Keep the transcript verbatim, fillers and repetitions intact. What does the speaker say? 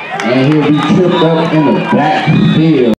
And he'll be tripped up in the backfield.